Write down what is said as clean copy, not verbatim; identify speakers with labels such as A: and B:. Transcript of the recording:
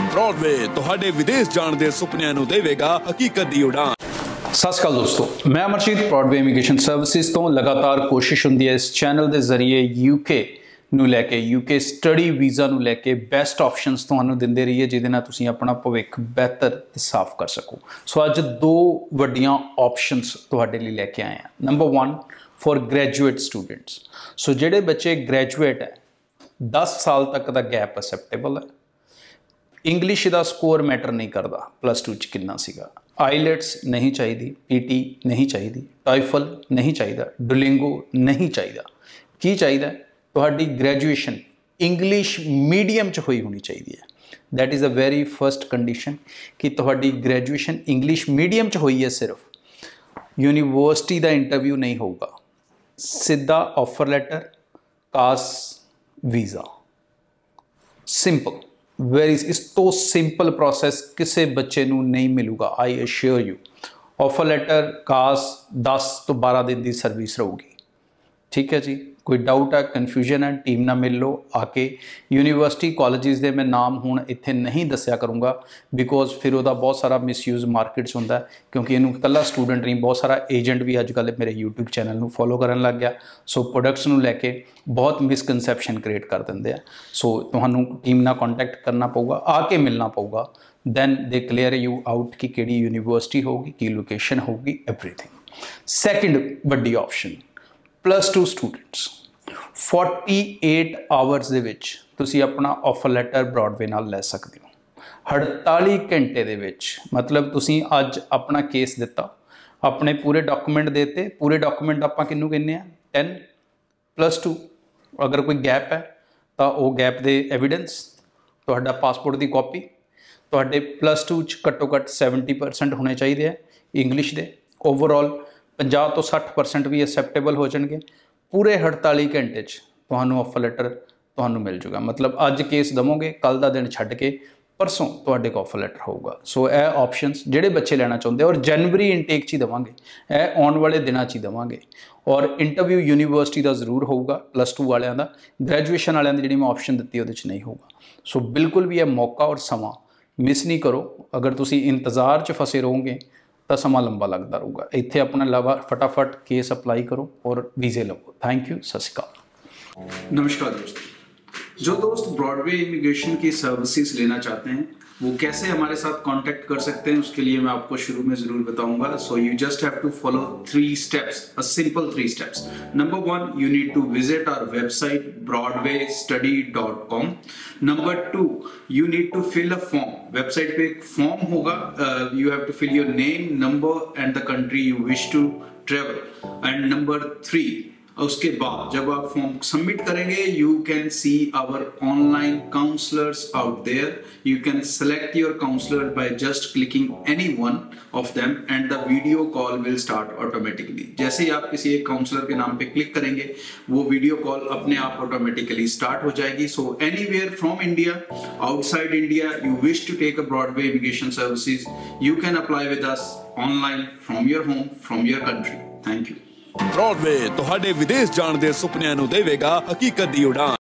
A: Broadway ਤੁਹਾਡੇ ਵਿਦੇਸ਼ ਜਾਣ ਦੇ ਸੁਪਨਿਆਂ ਨੂੰ ਦੇਵੇਗਾ ਹਕੀਕਤ ਦੀ ਉਡਾਨ।
B: सत श्री अकाल दोस्तों, मैं अमरजीत ब्रॉडवे इमीग्रेशन सर्विसेज तो लगातार कोशिश होंदी है इस चैनल के जरिए यूके ਨੂੰ ਲੈ ਕੇ यूके स्टडी वीज़ा ਨੂੰ ਲੈ ਕੇ ਬੈਸਟ ਆਪਸ਼ਨਸ ਤੁਹਾਨੂੰ ਦਿੰਦੇ ਰਹੀਏ ਜਿਹਦੇ ਨਾਲ ਤੁਸੀਂ ਆਪਣਾ ਭਵਿੱਖ ਬਿਹਤਰ ਤੇ ਸਾਫ਼ ਕਰ ਸਕੋ। ਸੋ ਅੱਜ ਦੋ ਵੱਡੀਆਂ ਆਪਸ਼ਨਸ ਤੁਹਾਡੇ ਲਈ ਲੈ ਕੇ ਆਏ ਹਾਂ। Number 1 for graduate students. So ਜਿਹੜੇ ਬੱਚੇ ग्रेजुएट है 10 साल तक ਦਾ गैप एक्सेप्टेबल है। इंग्लिश का स्कोर मैटर नहीं करता +2 च कितना सीगा। आईलेट्स नहीं चाहिए, पीटी नहीं चाहिए, टॉयफल नहीं चाहिए, डुलिंगो नहीं चाहिए। की चाहिए तुहाडी ग्रेजुएशन इंग्लिश मीडियम च हुई होनी चाहिए है। That is the very first condition कि तुहाडी ग्रेजुएशन इंग्लिश मीडियम च हुई है। सिर्फ यूनीवर्सिटी का इंटरव्यू नहीं होगा, सीधा offer letter, CAS, visa. Simple, very इस तो सिंपल प्रोसैस किसी बच्चे नूं नहीं मिलूगा। I assure you. Offer letter, CAS 10 तो 12 दिन की सर्विस रहूगी। ठीक है जी, कोई डाउट है, कन्फ्यूजन है, टीम ना मिल लो आके। यूनीवर्सिटी कॉलेजेस के मैं नाम हुण इत्थे नहीं दस्या करूँगा बिकॉज फिर वह बहुत सारा मिसयूज मार्केट्स होंदा है, क्योंकि इनू कल्ला स्टूडेंट नहीं, बहुत सारा एजेंट भी अजकल मेरे यूट्यूब चैनल नू फॉलो करन लग गया। सो प्रोडक्ट्स नू लैके बहुत मिसकनसैप्शन क्रिएट कर देंगे। सो तुहानू टीम नाल कॉन्टैक्ट करना पऊगा, आके मिलना पऊगा। Then they clear you out कि किहड़ी यूनीवर्सिटी होगी, की लोकेशन होगी, एवरीथिंग। सैकेंड वड्डी ऑप्शन +2 स्टूडेंट्स 48 आवर्स ਦੇ ਵਿੱਚ ਤੁਸੀਂ ਆਪਣਾ ਆਫਰ ਲੈਟਰ ਬ੍ਰੌਡਵੇ ਨਾਲ ਲੈ ਸਕਦੇ ਹੋ। 48 ਘੰਟੇ ਦੇ ਵਿੱਚ ਮਤਲਬ ਤੁਸੀਂ ਅੱਜ ਆਪਣਾ ਕੇਸ ਦਿੱਤਾ, ਆਪਣੇ ਪੂਰੇ ਡਾਕੂਮੈਂਟ ਦੇਤੇ। ਪੂਰੇ ਡਾਕੂਮੈਂਟ ਆਪਾਂ ਕਿਹਨੂੰ ਕਹਿੰਦੇ ਆ 10 +2। ਅਗਰ ਕੋਈ ਗੈਪ ਹੈ ਤਾਂ ਉਹ ਗੈਪ ਦੇ ਐਵੀਡੈਂਸ, ਤੁਹਾਡਾ ਪਾਸਪੋਰਟ ਦੀ ਕਾਪੀ, ਤੁਹਾਡੇ +2 ਚ ਘੱਟੋ ਘੱਟ 70% ਹੋਣੇ ਚਾਹੀਦੇ ਆ ਇੰਗਲਿਸ਼ ਦੇ। ਓਵਰਆਲ 50 ਤੋਂ 60% ਵੀ ਐਕਸੈਪਟੇਬਲ ਹੋ ਜਾਣਗੇ। पूरे 48 घंटे ਤੁਹਾਨੂੰ ऑफर लैटर ਤੁਹਾਨੂੰ मिल जूगा। मतलब अज केस दवोगे, कल का दिन छड्ड के परसों ਤੁਹਾਡੇ को ऑफर लैटर होगा। सो यह ऑप्शनस ਜਿਹੜੇ ਬੱਚੇ ਲੈਣਾ ਚਾਹੁੰਦੇ और जनवरी इनटेक च ही देवांगे, यह आने वाले दिनों च ही देवांगे। और इंटरव्यू यूनीवर्सिटी का जरूर होगा, +2 वालियां दा। ग्रैजुएशन वालियां दी जिहड़ी मैं ऑप्शन दित्ती उहदे च नहीं होगा। सो बिल्कुल भी यह मौका और समा मिस नहीं करो। अगर तुसीं इंतज़ार च फसे रहोगे तो समा लंबा लगता रहूगा। इत्थे अपना लवा फटाफट केस अप्लाई करो और वीज़े लवो। थैंक यू, सत श्री अकाल।
C: नमस्कार दोस्तों, जो दोस्त ब्रॉडवे इमिग्रेशन की सर्विसेज लेना चाहते हैं वो कैसे हमारे साथ कांटेक्ट कर सकते हैं, उसके लिए मैं आपको शुरू में ज़रूर बताऊंगा। So you just have to follow 3 steps, a simple 3 steps. Number 1, you need to visit our website broadwaystudy.com। Number 2, you need to fill a form. Website पे एक फॉर्म होगा, you have to fill your name, number and the country you wish to travel. And number 3, उसके बाद जब आप form submit करेंगे you can see our online counsellors out there. You can select your counsellor by just clicking any one of them and the video call will start automatically. जैसे ही आप किसी एक काउंसलर के नाम पे क्लिक करेंगे वो वीडियो कॉल अपने आप ऑटोमेटिकली स्टार्ट हो जाएगी। So anywhere from India, outside India, you wish to take a Broadway immigration services, you can apply with us online from your home, from your country. Thank you.
A: Broadway ਤੁਹਾਡੇ ਵਿਦੇਸ਼ ਜਾਣ ਦੇ ਸੁਪਨਿਆਂ ਨੂੰ ਦੇਵੇਗਾ ਹਕੀਕਤ ਦੀ ਉਡਾਨ।